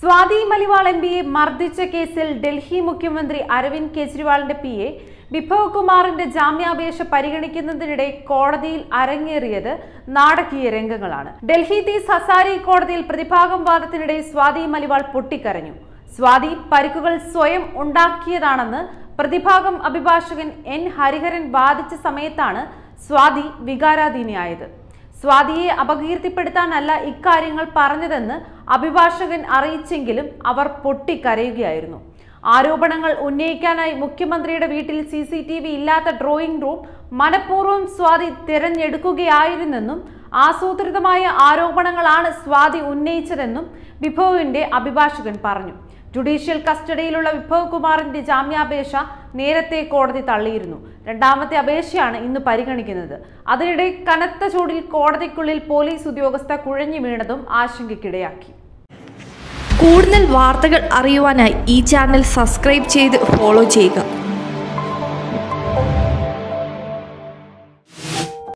സ്വാതി മലിവാൾ എംപിയെ മർദ്ദിച്ച കേസിൽ ഡൽഹി മുഖ്യമന്ത്രി അരവിന്ദ് കെജ്രിവാളിന്റെ പിഎ വിഭവ് കുമാറിന്റെ ജാമ്യാപേക്ഷ പരിഗണിക്കുന്നതിനിടെ കോടതിയിൽ അരങ്ങേറിയത് നാടകീയ രംഗങ്ങളാണ്. ഡൽഹി തീസ് ഹസാരി കോടതിയിൽ പ്രതിഭാഗം വാദത്തിനിടെ സ്വാതി മലിവാൾ പൊട്ടിക്കരഞ്ഞു. സ്വാതി പരിക്കുകൾ സ്വയം ഉണ്ടാക്കിയതാണെന്ന് പ്രതിഭാഗം അഭിഭാഷകൻ എൻ ഹരിഹരൻ വാദിച്ച സമയത്താണ് സ്വാതി വികാരാധീനയായത്. സ്വാതിയെ അപകീർത്തിപ്പെടുത്താനല്ല ഇക്കാര്യങ്ങൾ പറഞ്ഞതെന്ന് അഭിഭാഷകൻ അറിയിച്ചെങ്കിലും അവർ പൊട്ടിക്കരയുകയായിരുന്നു. ആരോപണങ്ങൾ ഉന്നയിക്കാനായി മുഖ്യമന്ത്രിയുടെ വീട്ടിൽ CCTV ഇല്ലാത്ത ഡ്രോയിങ് റൂം മനഃപൂർവ്വം സ്വാതി തിരഞ്ഞെടുക്കുകയായിരുന്നെന്നും ആസൂത്രിതമായ ആരോപണങ്ങളാണ് സ്വാതി ഉന്നയിച്ചതെന്നും വിഭവിന്റെ അഭിഭാഷകൻ പറഞ്ഞു. ജുഡീഷ്യൽ കസ്റ്റഡിയിലുള്ള വിഭവ് കുമാറിന്റെ ജാമ്യാപേക്ഷ നേരത്തെ കോടതി തള്ളിയിരുന്നു. രണ്ടാമത്തെ അപേക്ഷയാണ് ഇന്ന് പരിഗണിക്കുന്നത്. അതിനിടെ കനത്ത ചൂടിൽ കോടതിക്കുള്ളിൽ പോലീസ് ഉദ്യോഗസ്ഥ കുഴഞ്ഞു വീണതും ആശങ്കയ്ക്കിടയാക്കി. കൂടുതൽ വാർത്തകൾ അറിയുവാനായി ഈ ചാനൽ സബ്സ്ക്രൈബ് ചെയ്ത് ഫോളോ ചെയ്യുക.